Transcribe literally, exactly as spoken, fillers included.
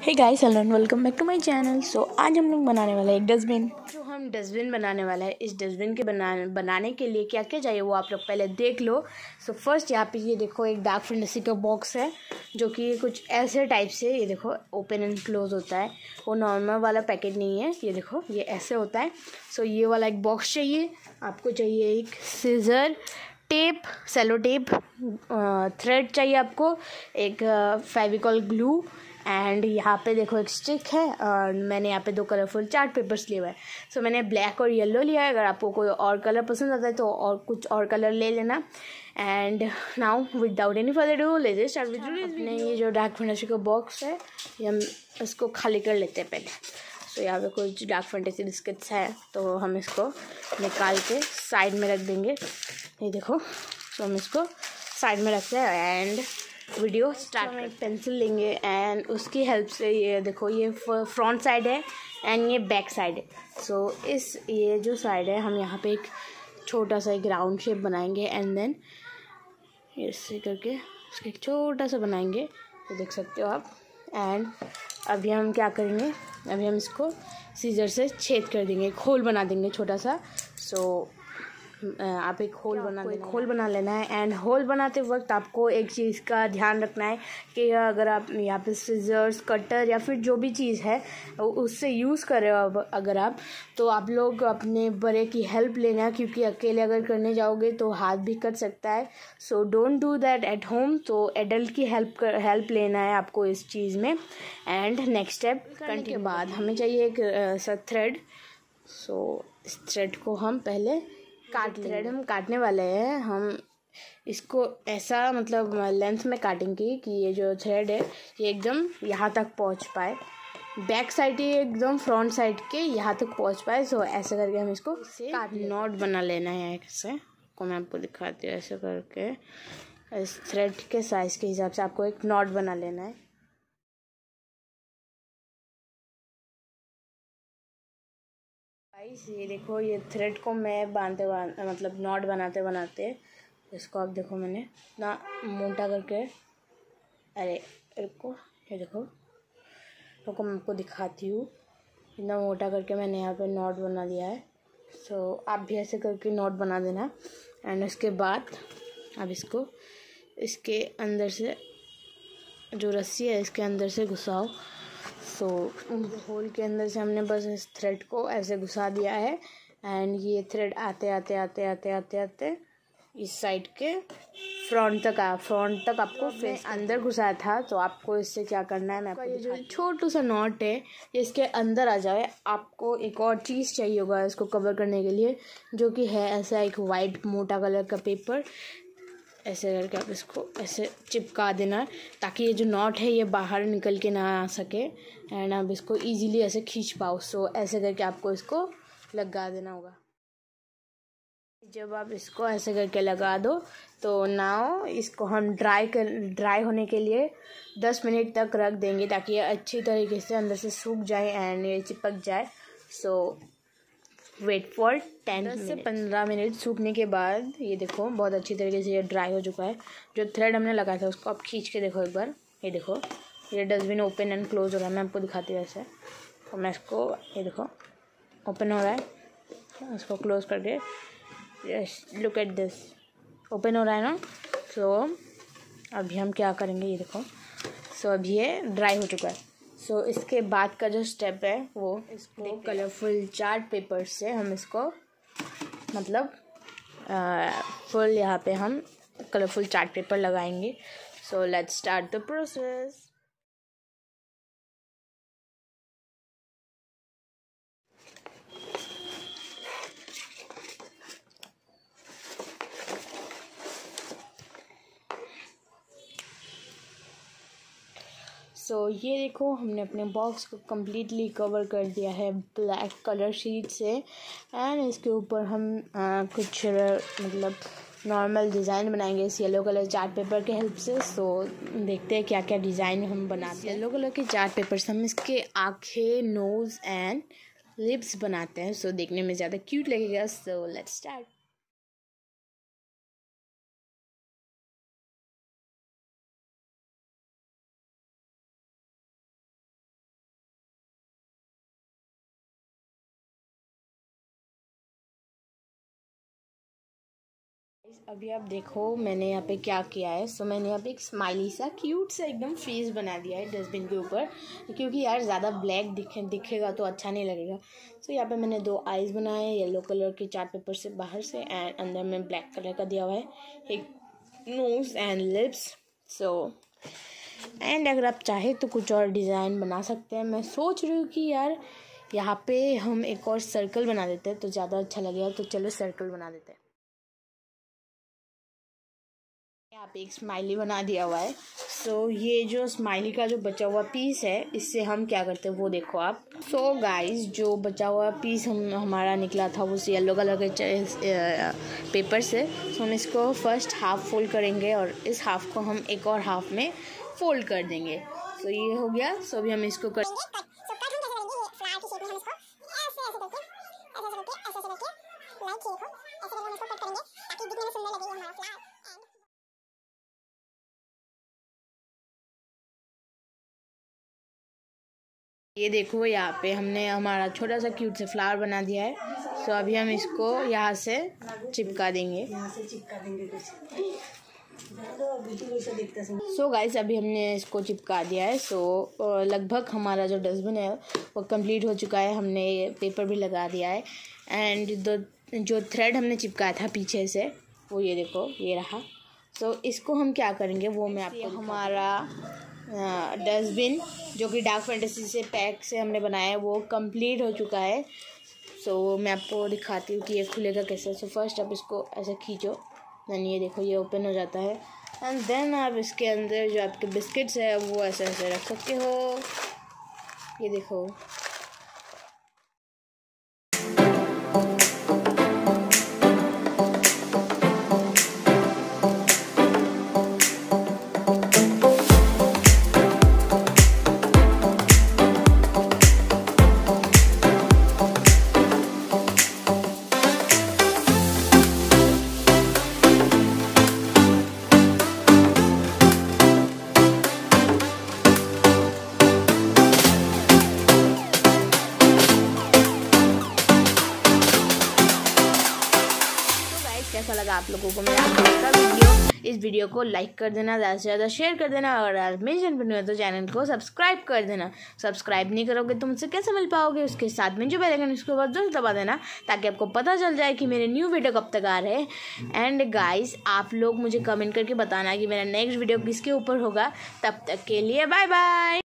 Hey guys, hello and welcome back to my channel. So आज हम लोग बनाने वाले हैं एक डस्टबिन। जो हम डस्टबिन बनाने वाला है, इस डस्टबिन के बना बनाने के लिए क्या क्या चाहिए वो आप लोग पहले देख लो। सो so फर्स्ट यहाँ पे ये देखो एक डार्क फैंटेसी का बॉक्स है, जो कि कुछ ऐसे टाइप से, ये देखो ओपन एंड क्लोज होता है। वो नॉर्मल वाला पैकेट नहीं है, ये देखो ये ऐसे होता है। सो so ये वाला एक बॉक्स चाहिए आपको। चाहिए एक scissor, tape, sellotape, thread चाहिए आपको, एक फेविकॉल ग्लू, एंड यहाँ पे देखो एक स्टिक है। और मैंने यहाँ पे दो कलरफुल चार्ट पेपर्स लिए हुए हैं। सो मैंने ब्लैक और येलो लिया है। अगर आपको कोई और कलर पसंद आता है तो और कुछ और कलर ले लेना। And now without any further do let's start with अपने ये जो डार्क फैंटेसी का बॉक्स है, ये हम इसको खाली कर लेते हैं पहले। सो so, यहाँ पे कुछ डार्क फैंटेसी बिस्किट्स है, तो हम इसको निकाल के साइड में रख देंगे। ये देखो, सो so, हम इसको साइड में रखते हैं एंड वीडियो स्टार्ट। हम एक पेंसिल लेंगे एंड उसकी हेल्प से, ये देखो ये फ्रंट साइड है एंड ये बैक साइड है। सो so, इस ये जो साइड है, हम यहाँ पे एक छोटा सा एक राउंड शेप बनाएंगे एंड देन ऐसे करके उसका एक छोटा सा बनाएंगे, तो देख सकते हो आप। एंड अभी हम क्या करेंगे, अभी हम इसको सीजर से छेद कर देंगे, एक होल बना देंगे छोटा सा। सो so, आप एक होल बना लेना होल बना लेना है। एंड होल बनाते वक्त आपको एक चीज़ का ध्यान रखना है कि अगर आप यहाँ पे सीजर्स, कटर या फिर जो भी चीज़ है उससे यूज़ कर रहे हो अगर आप, तो आप लोग अपने बड़े की हेल्प लेना, क्योंकि अकेले अगर करने जाओगे तो हाथ भी कट सकता है। So don't do that at home. तो एडल्ट की हेल्प कर हेल्प लेना है आपको इस चीज़ में। एंड नेक्स्ट स्टेप करने के बाद हमें चाहिए एक सा थ्रेड। सो इस थ्रेड को हम पहले काट थ्रेड हम काटने वाले हैं। हम इसको ऐसा मतलब लेंथ में काटेंगे कि ये जो थ्रेड है ये एकदम यहाँ तक पहुँच पाए, बैक साइड ही एकदम फ्रंट साइड के यहाँ तक पहुँच पाए। सो ऐसे करके हम इसको काट नॉट बना लेना है। ऐसे को मैं आपको दिखाती हूँ, ऐसे करके इस थ्रेड के साइज़ के हिसाब से आपको एक नॉट बना लेना है। ये देखो, ये थ्रेड को मैं बांधते बांध मतलब नॉट बनाते बनाते इसको, आप देखो मैंने इतना मोटा करके, अरे रुको, ये देखो रुको मैं आपको दिखाती हूँ। इतना मोटा करके मैंने यहाँ पे नॉट बना दिया है। सो आप भी ऐसे करके नॉट बना देना। एंड उसके बाद अब इसको इसके अंदर से, जो रस्सी है इसके अंदर से घुसाओ। सो so, होल के अंदर से हमने बस इस थ्रेड को ऐसे घुसा दिया है। एंड ये थ्रेड आते आते आते आते आते आते इस साइड के फ्रंट तक आ फ्रंट तक आपको फेस अंदर घुसाया था। तो आपको इससे क्या करना है, मैं आपको ये जो छोटू सा नॉट है ये इसके अंदर आ जाए। आपको एक और चीज़ चाहिए होगा इसको कवर करने के लिए, जो कि है ऐसा एक वाइट मोटा कलर का पेपर। ऐसे करके आप इसको ऐसे चिपका देना, ताकि ये जो नॉट है ये बाहर निकल के ना आ सके एंड आप इसको इजीली ऐसे खींच पाओ। सो ऐसे करके आपको इसको लगा देना होगा। जब आप इसको ऐसे करके लगा दो तो नाउ इसको हम ड्राई कर ड्राई होने के लिए दस मिनट तक रख देंगे, ताकि ये अच्छी तरीके से अंदर से सूख जाए एंड ये चिपक जाए। सो वेट फॉर टेन से पंद्रह मिनट सूखने के बाद ये देखो बहुत अच्छी तरीके से ये ड्राई हो चुका है। जो थ्रेड हमने लगाया था उसको आप खींच के देखो एक बार। ये देखो ये डस्टबिन ओपन एंड क्लोज हो रहा है, मैं आपको दिखाती हूँ ऐसे। तो मैं इसको, ये देखो ओपन हो रहा है, इसको क्लोज करके, yes look at this, open हो रहा है ना। सो अभी हम क्या करेंगे, ये देखो। सो अभी ये ड्राई हो चुका है। सो so, इसके बाद का जो स्टेप है वो इसको कलरफुल चार्ट पेपर से हम इसको मतलब फुल यहाँ पे हम कलरफुल चार्ट पेपर लगाएंगे। So let's start the process. So so, ये देखो हमने अपने बॉक्स को कम्प्लीटली कवर कर दिया है ब्लैक कलर शीट से। एंड इसके ऊपर हम आ, कुछ मतलब नॉर्मल डिज़ाइन बनाएंगे इस येलो कलर चार्ट पेपर के हेल्प से। सो so, देखते हैं क्या क्या डिज़ाइन हम बनाते हैं। येलो कलर के चार्ट पेपर से हम इसके आँखें, नोज़ एंड लिप्स बनाते हैं। सो so, देखने में ज़्यादा क्यूट लगेगा। So let's start. अभी आप देखो मैंने यहाँ पे क्या किया है। सो मैंने यहाँ पे एक स्माइली सा क्यूट सा एकदम फेस बना दिया है डस्टबिन के ऊपर, क्योंकि यार ज़्यादा ब्लैक दिखे दिखेगा तो अच्छा नहीं लगेगा। सो यहाँ पे मैंने दो आईज बनाए हैं येलो कलर के चार्ट पेपर से बाहर से, एंड अंदर में ब्लैक कलर का दिया हुआ है एक nose and lips. So and अगर आप चाहे तो कुछ और डिज़ाइन बना सकते हैं। मैं सोच रही हूँ कि यार यहाँ पे हम एक और सर्कल बना देते हैं तो ज़्यादा अच्छा लगेगा, तो चलो सर्कल बना देते हैं। यहाँ पे एक स्माइली बना दिया हुआ है। सो so, ये जो स्माइली का जो बचा हुआ पीस है इससे हम क्या करते हैं वो देखो आप। सो so, गाइस जो बचा हुआ पीस हम हमारा निकला था वो येलो कलर के पेपर से। सो so, हम इसको फर्स्ट हाफ फोल्ड करेंगे और इस हाफ को हम एक और हाफ में फोल्ड कर देंगे। सो so, ये हो गया। सो so, अभी हम इसको कर ये देखो यहाँ पे हमने हमारा छोटा सा क्यूट से फ्लावर बना दिया है। सो so, अभी हम इसको यहाँ से चिपका देंगे। यहाँ से चिपका देंगे कुछ। सो so, गाइस अभी हमने इसको चिपका दिया है। सो so, लगभग हमारा जो डस्टबिन है वो कंप्लीट हो चुका है। हमने पेपर भी लगा दिया है एंड दो जो थ्रेड हमने चिपकाया था पीछे से वो ये देखो ये रहा। सो so, इसको हम क्या करेंगे वो मैं आपको हमारा डस्टबिन जो कि डार्क फैंटेसी से पैक से हमने बनाया है वो कंप्लीट हो चुका है। सो so, मैं आपको दिखाती हूँ कि ये खुलेगा कैसे। सो so, फर्स्ट आप इसको ऐसे खींचो, देन ये देखो ये ओपन हो जाता है एंड देन आप इसके अंदर जो आपके बिस्किट्स है वो ऐसे ऐसे रख सकते हो। ये देखो कैसा लगा आप लोगों को मेरा आज का वीडियो। इस वीडियो को लाइक कर देना, ज़्यादा से ज़्यादा शेयर कर देना और मेरे चैनल पर नहीं हो तो चैनल को सब्सक्राइब कर देना। सब्सक्राइब नहीं करोगे तो मुझसे कैसे मिल पाओगे। उसके साथ में जो बेल आइकन उसके बाद जरूर दबा देना ताकि आपको पता चल जाए कि मेरे न्यू वीडियो कब तक आ रहे हैं। एंड गाइस आप लोग मुझे कमेंट करके बताना कि मेरा नेक्स्ट वीडियो किसके ऊपर होगा। तब तक के लिए बाय बाय।